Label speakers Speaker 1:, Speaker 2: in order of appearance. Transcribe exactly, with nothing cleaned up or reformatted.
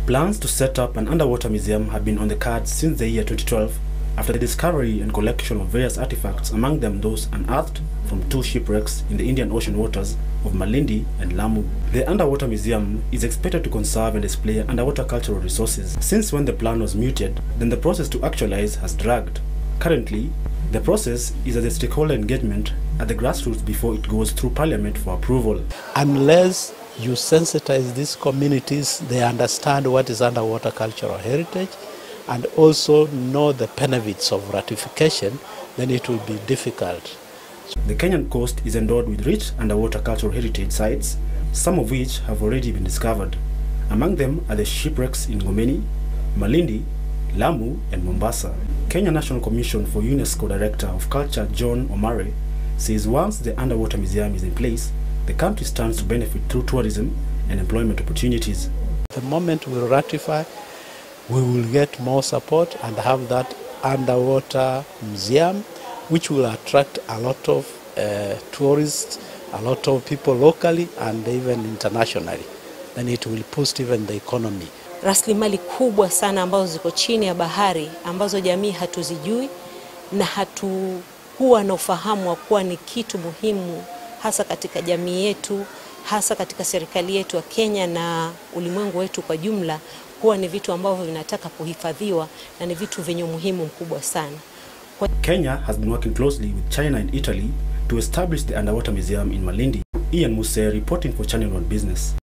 Speaker 1: Plans to set up an underwater museum have been on the cards since the year twenty twelve after the discovery and collection of various artifacts, among them those unearthed from two shipwrecks in the Indian Ocean waters of Malindi and Lamu. The underwater museum is expected to conserve and display underwater cultural resources. Since when the plan was mooted, then the process to actualize has dragged. Currently, the process is at the stakeholder engagement at the grassroots before it goes through Parliament for approval.
Speaker 2: Unless you sensitize these communities, they understand what is underwater cultural heritage and also know the benefits of ratification, then it will be difficult.
Speaker 1: The Kenyan coast is endowed with rich underwater cultural heritage sites, some of which have already been discovered. Among them are the shipwrecks in Ngomeni, Malindi, Lamu and Mombasa. Kenya National Commission for UNESCO Director of Culture John Omare says once the underwater museum is in place, the country stands to benefit through tourism and employment opportunities.
Speaker 2: The moment we ratify, we will get more support and have that underwater museum, which will attract a lot of uh, tourists, a lot of people locally and even internationally. Then it will boost even the economy.
Speaker 3: Rasilimali kubwa sana ambazo ziko chini ya bahari ambazo jamii hatuzijui na hatu huwa na ufahamu wa kuwa ni kitu muhimu hasa katika jamii yetu, hasa katika serikali yetu ya Kenya na ulimwengu wetu kwa jumla, huwa ni vitu ambavyo vinataka kuhifadhiwa na ni vitu vyenye umuhimu mkubwa sana.
Speaker 1: Kenya has been working closely with China and Italy to establish the underwater museum in Malindi. Ian Muse reporting for Channel One Business.